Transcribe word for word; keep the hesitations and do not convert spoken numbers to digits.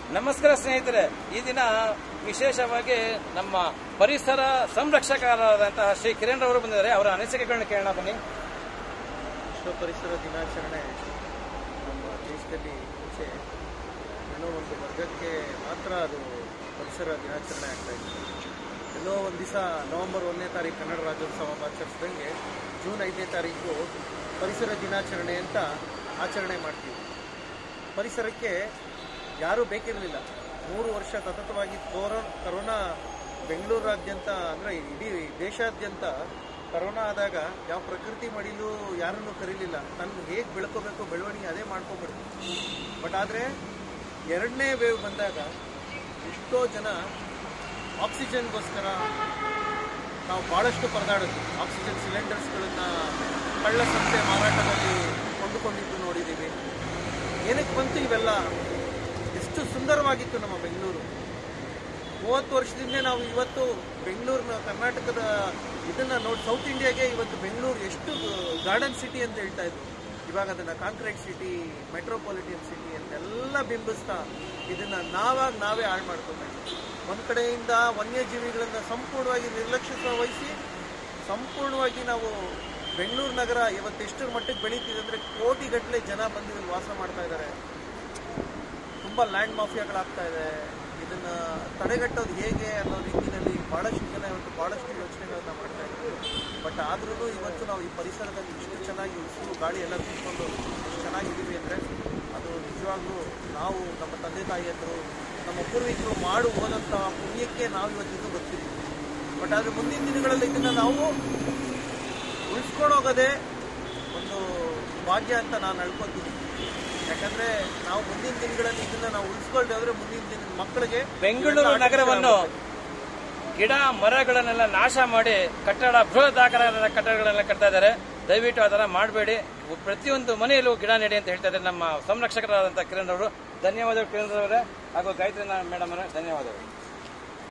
ನಮಸ್ಕಾರ ಸ್ನೇಹಿತರೆ, ಈ ದಿನ ವಿಶೇಷವಾಗಿ ನಮ್ಮ ಪರಿಸರ ಸಂರಕ್ಷಕರಾದಂತಹ ಶ್ರೀ ಕಿರಣ್ ಅವರು ಬಂದಿದ್ದಾರೆ. ಅವರ ಅನಿಸಿಕೆಗಳನ್ನ ಕೇಳೋಣ ಬನ್ನಿ. ವಿಶ್ವ ಪರಿಸರ ದಿನಾಚರಣೆ ನಮ್ಮ ದೇಶದಲ್ಲಿ ಮುಂಚೆ ಏನೋ ಒಂದು ವರ್ಗಕ್ಕೆ ಮಾತ್ರ ಅದು ಪರಿಸರ ದಿನಾಚರಣೆ ಆಗ್ತಾ ಇತ್ತು. ಎಲ್ಲೋ ಒಂದು ದಿವಸ ನವೆಂಬರ್ ಒಂದನೇ ತಾರೀಕು ಕನ್ನಡ ರಾಜ್ಯೋತ್ಸವ ಆಚರಿಸಿದಂಗೆ ಜೂನ್ ಐದನೇ ತಾರೀಕು ಪರಿಸರ ದಿನಾಚರಣೆ ಅಂತ ಆಚರಣೆ ಮಾಡ್ತೀವಿ. ಪರಿಸರಕ್ಕೆ ಯಾರೂ ಬೇಕಿರಲಿಲ್ಲ. ಮೂರು ವರ್ಷ ಸತತವಾಗಿ ಕೊರೋ ಕರೋನಾ ಬೆಂಗಳೂರಾದ್ಯಂತ ಅಂದರೆ ಇಡೀ ದೇಶಾದ್ಯಂತ ಕರೋನಾ ಆದಾಗ ಯಾವ ಪ್ರಕೃತಿ ಮಡಿಲು ಯಾರನ್ನು ಕರೀಲಿಲ್ಲ. ತನ್ನ ಹೇಗೆ ಬೆಳ್ಕೋಬೇಕು ಬೆಳವಣಿಗೆ ಅದೇ ಮಾಡ್ಕೊಂಡ್ಬಿಡ್ತು. ಬಟ್ ಆದರೆ ಎರಡನೇ ವೇವ್ ಬಂದಾಗ ಎಷ್ಟೋ ಜನ ಆಕ್ಸಿಜನ್ಗೋಸ್ಕರ ನಾವು ಭಾಳಷ್ಟು ಪರದಾಡಿದ್ವಿ. ಆಕ್ಸಿಜನ್ ಸಿಲಿಂಡರ್ಸ್ಗಳನ್ನು ಕಳ್ಳ ಸಂತೆ ಮಾರಾಟದಲ್ಲಿ ಕೊಂಡುಕೊಂಡಿದ್ದು ನೋಡಿದ್ದೀವಿ. ಏನಕ್ಕೆ ಬಂತು ಇವೆಲ್ಲ? ಎಷ್ಟು ಸುಂದರವಾಗಿತ್ತು ನಮ್ಮ ಬೆಂಗಳೂರು. ಮೂವತ್ತು ವರ್ಷದಿಂದ ನಾವು ಇವತ್ತು ಬೆಂಗಳೂರಿನ ಕರ್ನಾಟಕದ ಇದನ್ನು ನೋಡಿ ಸೌತ್ ಇಂಡಿಯಾಗೆ ಇವತ್ತು ಬೆಂಗಳೂರು ಎಷ್ಟು ಗಾರ್ಡನ್ ಸಿಟಿ ಅಂತ ಹೇಳ್ತಾ ಇದ್ರು. ಇವಾಗ ಅದನ್ನು ಕಾಂಕ್ರೀಟ್ ಸಿಟಿ, ಮೆಟ್ರೋಪಾಲಿಟನ್ ಸಿಟಿ ಅಂತೆಲ್ಲ ಬಿಂಬಿಸ್ತಾ ಇದನ್ನು ನಾವಾಗ ನಾವೇ ಹಾಳು ಮಾಡ್ಕೊತಾ ಇದ್ದೀವಿ. ಒಂದು ಕಡೆಯಿಂದ ವನ್ಯಜೀವಿಗಳನ್ನು ಸಂಪೂರ್ಣವಾಗಿ ನಿರ್ಲಕ್ಷ್ಯ ವಹಿಸಿ ಸಂಪೂರ್ಣವಾಗಿ ನಾವು ಬೆಂಗಳೂರು ನಗರ ಇವತ್ತು ಎಷ್ಟರ ಮಟ್ಟಿಗೆ ಬೆಳೀತಿದೆ ಅಂದರೆ ಕೋಟಿಗಟ್ಟಲೆ ಜನ ಬಂದು ಇಲ್ಲಿ ವಾಸ ಮಾಡ್ತಾ ಇದ್ದಾರೆ. ತುಂಬ ಲ್ಯಾಂಡ್ ಮಾಫಿಯಾಗಳಾಗ್ತಾ ಇದೆ. ಇದನ್ನು ತಡೆಗಟ್ಟೋದು ಹೇಗೆ ಅನ್ನೋ ರೀತಿಯಲ್ಲಿ ಭಾಳಷ್ಟು ಜನ ಇವತ್ತು ಭಾಳಷ್ಟು ಯೋಚನೆಗಳನ್ನು ಮಾಡ್ತಾ ಇದ್ದಾರೆ. ಬಟ್ ಆದ್ರೂ ಇವತ್ತು ನಾವು ಈ ಪರಿಸರದಲ್ಲಿ ಇಷ್ಟು ಚೆನ್ನಾಗಿ ಉಸಿರು ಗಾಳಿ ಎಲ್ಲ ಕೂತ್ಕೊಂಡು ಎಷ್ಟು ಚೆನ್ನಾಗಿದ್ದೀವಿ ಅಂದರೆ ಅದು ನಿಜವಾಗ್ಲೂ ನಾವು ನಮ್ಮ ತಂದೆ ತಾಯಿಯಂದರು ನಮ್ಮ ಪೂರ್ವಿಕರು ಮಾಡು ಹೋದಂಥ ಪುಣ್ಯಕ್ಕೆ ನಾವು ಇವತ್ತಿಗೂ ಬರ್ತೀವಿ. ಬಟ್ ಆದರೆ ಮುಂದಿನ ದಿನಗಳಲ್ಲಿ ಇದನ್ನು ನಾವು ಉಳಿಸ್ಕೊಂಡು ಹೋಗೋದೇ ಒಂದು ಭಾಗ್ಯ ಅಂತ ನಾನು ಅಳ್ಕೊತೀನಿ. ಯಾಕಂದ್ರೆ ನಾವು ಮುಂದಿನ ದಿನಗಳಲ್ಲಿ ಇದನ್ನ ನಾವು ಉಳಿಸ್ಕೊಳ್ದೆ ಹೋದ್ರೆ ಮುಂದಿನ ದಿನ ಮಕ್ಕಳಿಗೆ ಬೆಂಗಳೂರು ನಗರವನ್ನು ಗಿಡ ಮರಗಳನ್ನೆಲ್ಲ ನಾಶ ಮಾಡಿ ಕಟ್ಟಡ ಬೃಹದಾಕಾರ ಕಟ್ಟಡಗಳೆಲ್ಲ ಕಟ್ತಾ ಇದ್ದಾರೆ. ದಯವಿಟ್ಟು ಆ ಥರ ಮಾಡಬೇಡಿ. ಪ್ರತಿಯೊಂದು ಮನೆಯಲ್ಲೂ ಗಿಡ ನೆಡಿ ಅಂತ ಹೇಳ್ತಾ ಇದ್ದಾರೆ ನಮ್ಮ ಸಂರಕ್ಷಕರಾದಂತಹ ಕಿರಣ್ ಅವರು. ಧನ್ಯವಾದಗಳು ಕಿರಣ್ ಅವರೇ ಹಾಗೂ ಗಾಯತ್ರಿ ಮೇಡಮ್ ಅವರೇ, ಧನ್ಯವಾದಗಳು.